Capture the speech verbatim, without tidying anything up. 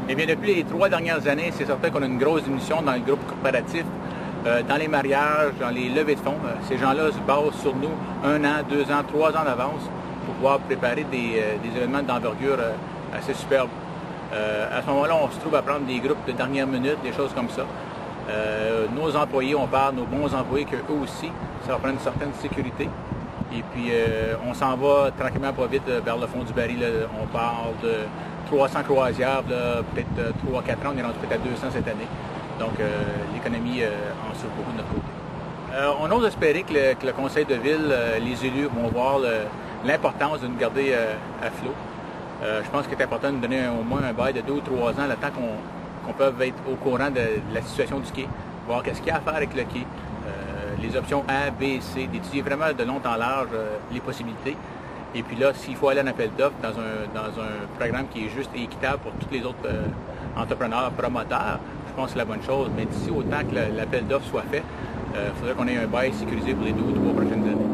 Eh bien, depuis les trois dernières années, c'est certain qu'on a une grosse diminution dans le groupe corporatif, euh, dans les mariages, dans les levées de fonds. Euh, ces gens-là se basent sur nous un an, deux ans, trois ans d'avance pour pouvoir préparer des, euh, des événements d'envergure euh, assez superbes. Euh, à ce moment-là, on se trouve à prendre des groupes de dernière minute, des choses comme ça. Euh, nos employés, on parle, nos bons employés, qu'eux aussi, ça va prendre une certaine sécurité. Et puis, euh, on s'en va tranquillement pas vite vers le fond du baril. Là. On parle de trois cents croisières, peut-être trois à quatre ans, on est rendu peut-être à deux cents cette année. Donc, euh, l'économie euh, en souffre beaucoup de notre côté. Euh, on ose espérer que le, que le conseil de ville, euh, les élus vont voir l'importance de nous garder euh, à flot. Euh, je pense qu'il est important de nous donner au moins un bail de deux ou trois ans, le temps qu'on qu'on peut être au courant de, de la situation du quai, voir qu'est-ce qu'il y a à faire avec le quai, euh, les options A, B, C, d'étudier vraiment de long en large euh, les possibilités. Et puis là, s'il faut aller en appel d'offres dans un, dans un programme qui est juste et équitable pour tous les autres euh, entrepreneurs, promoteurs, je pense que c'est la bonne chose. Mais d'ici autant que l'appel d'offres soit fait, il euh, faudrait qu'on ait un bail sécurisé pour les deux ou trois prochaines années.